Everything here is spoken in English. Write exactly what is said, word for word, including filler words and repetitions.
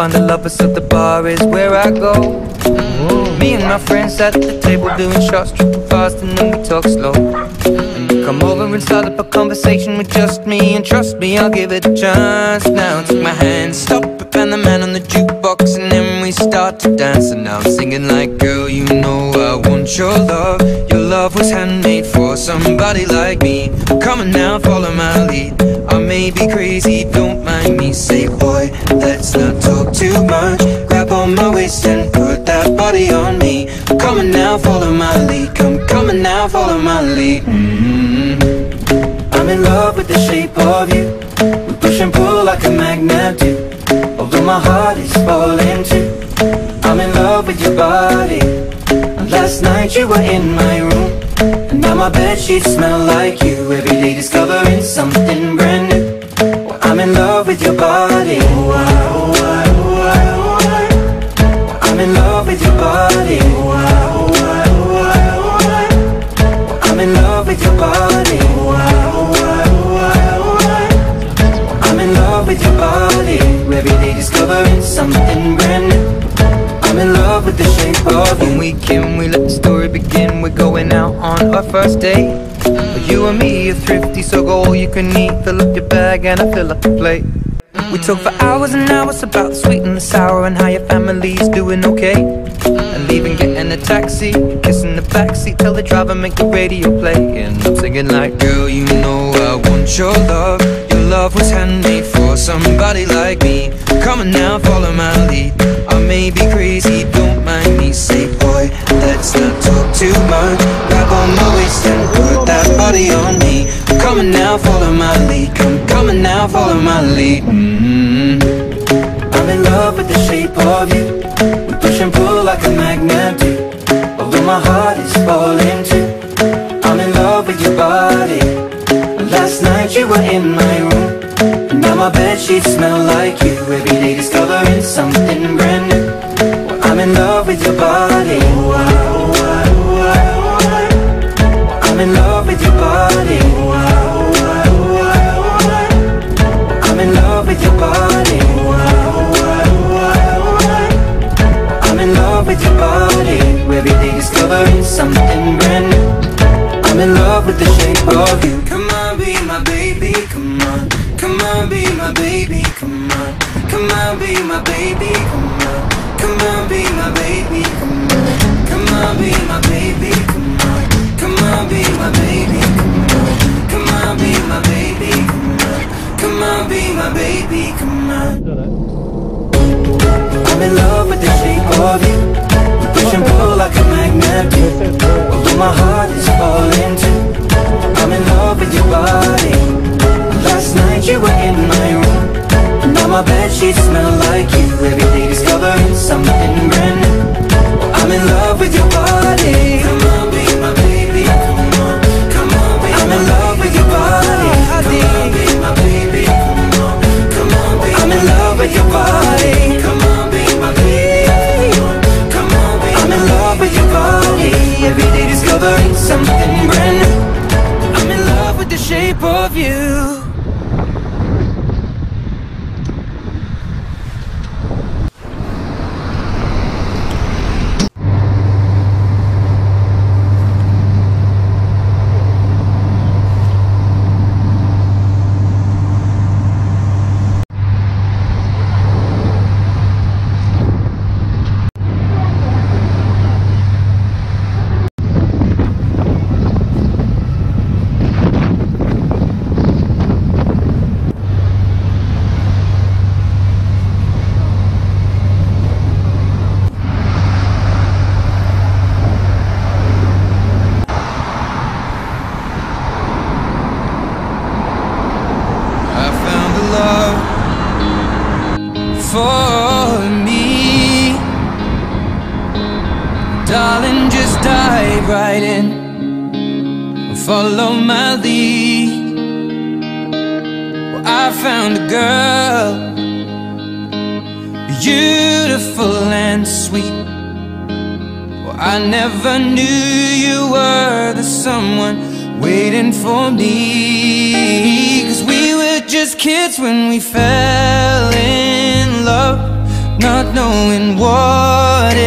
find a lover, so the bar is where I go. Mm. Me and my friends at the table doing shots, tripping fast, and then we talk slow. And you come over and start up a conversation with just me, and trust me, I'll give it a chance. Now take my hand, stop it, and the man on the jukebox, and then we start to dance. And now I'm singing like, girl, you know I want your love. Your love was handmade for somebody like me. Come on now, follow my lead. I may be crazy, don't mind me. Say, boy, let's not talk too much. Grab on my waist and put that body on me. Come on now, follow my lead. Come, come on now, follow my lead. Mm-hmm. I'm in love with the shape of you. We push and pull like a magnet do. Although my heart is falling too, I'm in love with your body. And last night you were in my room, and now my bedsheets smell like you. Every day discovering something brand new. Well, I'm in love with your body. Oh, I, oh, I, oh, I, oh, I. Well, I'm in love with your body. Oh, I, oh, I, oh, I, oh, I. Well, I'm in love with your body. Oh, I, oh, I, oh, I, oh, I. Well, I'm in love with your body. Every day discovering something brand new. I'm in love with the shape of you. When we can, we let the story begin. We're going out on our first date. But you and me are thrifty, so go all you can eat. Fill up your bag and I fill up the plate. We talk for hours and hours about the sweet and the sour, and how your family's doing okay. And leaving, getting a taxi, kissing the backseat, tell the driver make the radio play. And I'm singing like, girl, you know I want your love. Your love was handmade for somebody like me. Come on now, follow my lead. I may be crazy, don't mind me. Say, boy, let's not talk too much. Grab on my waist and put that body on me. Come on now, follow my lead. Come, come on now, follow my lead. Mm-hmm. I'm in love with the shape of you. We push and pull like a magnet do. Although my heart is falling too, I'm in love with your body. Last night you were in my room, and now my bedsheets smell like you. Every day discovering something brand new. Well, I'm in love with your body. Oh, I, oh, I, oh, I, oh, I. Well, I'm in love with your body. Oh, I, oh, I, oh, I, oh, I. Well, I'm in love with your body. Oh, I, oh, I, oh, I, oh, I. Well, I'm in love with your body. Every day discovering something brand new. I'm in love with the shape of you. Come on, be my baby, come on. Come on, be my baby, come on. Come on, be my baby, come on. Come on, be my baby, come on. Come on, be my baby, come on. Come on, be my baby, come on. Come on, be my baby, come on. Come on, be my baby, come on. I'm in love with the shape of you. We push and pull like a magnet do. Although my heart is falling too, I'm in love with your body. Last night you were in my room, and now my bedsheets smell like you. Every day discovering something brand new. Well, I'm in love with your body. Come on, be my baby, come on. Come on, be I'm in love with your body. Come on, be my baby, come on. Come on, be I'm in love with your body. Come on, be my baby, come on. Come on, be I'm in love with your body. Every day discovering something brand new. I'm in love with the shape of you. For me, darling, just dive right in, follow my lead. Well, I found a girl, beautiful and sweet. Well, I never knew you were the someone waiting for me. Cause we were just kids when we fell in love. not knowing what